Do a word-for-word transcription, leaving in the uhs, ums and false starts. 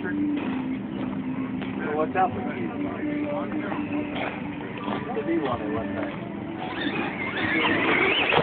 So what's up with you? The B one or what?